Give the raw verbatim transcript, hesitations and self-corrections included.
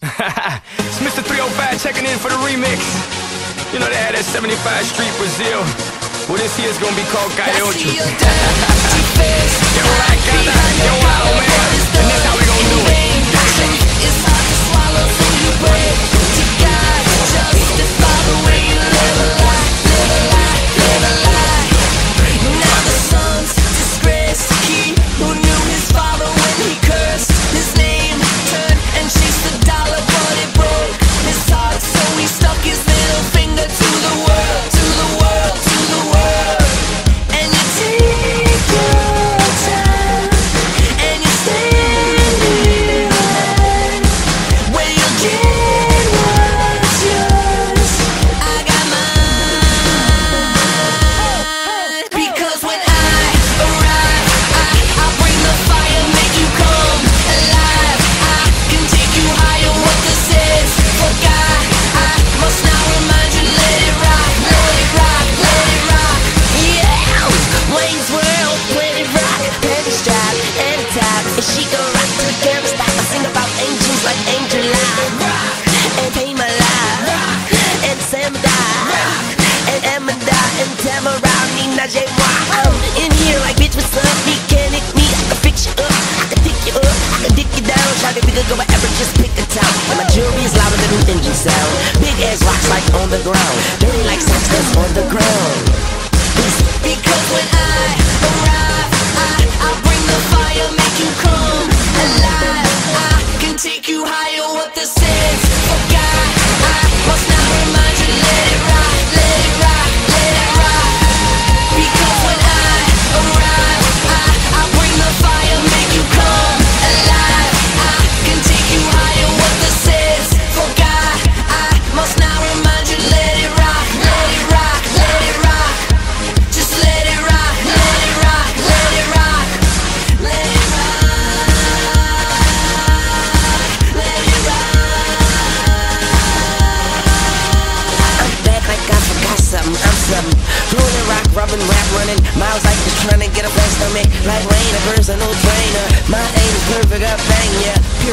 It's Mister three oh five checking in for the remix. You know they had that seventy-five Street Brazil. Well, this here's gonna be called Caiocho. Yo, right, Ghana, yo, wow, man. And this how we gonna do it. It's hard to swallow, so you pray to God. Justify the way you live a lie, live a lie, live a lie. Now the son's disgrace, he who knew his father when he cursed his name turned and chased the dollar, but it broke his heart, so he stuck his little finger to the world, to the world, to the world. And you take your time and you stand in line where you get what's yours. I got mine, because when I arrive, I, I bring the fire, make you come alive. I can take you higher, what this is. Forgot, I must now remind you, let it rock, let it rock, let it rock. Yeah, Wayne's World, let it rock. Penny strap and a tap, and she go rock to the camera stop. I sing about angels like Angel Live, rock, and pay my life, rock, and Sam die, rock, and Emma die, and Tamara, Nina J. I'm in here like, bitch, what's up? He can't hit me, I can fix you up, I can dick you up, I can dick you down. Try to be good, go wherever, just pick a town. And my jewelry is louder than an engine sound. Big ass rocks like on the ground, dirty like socks that's on the ground. Because when I arrive, I, I bring the fire, make you come alive. I can take you higher, what this is. Forgot, I must now remind you, let it rock, let it rock, let it rock. Because when I arrive, I, I bring the fire, make you come alive. I can take you higher, what this is. Forgot, I must now remind you, let it rock, let it rock, let it rock. Just let it rock, let it rock, let it rock, let it rock, let it rock. I'm back like I forgot something, I'm something. Rolling, rock, rubbing, rap, running miles like just trying to get a blast on me. Like rain, a personal trainer. My aim is perfect, I bang, yeah.